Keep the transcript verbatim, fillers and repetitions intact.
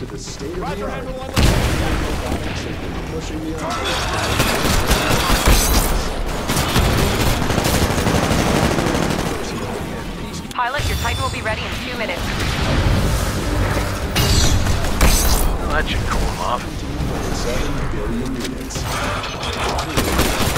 to the state of the Roger, art. Henry one. Robotics are pushing the envelope. Pilot, your Titan will be ready in two minutes. Well, that should cool him off. seven billion units.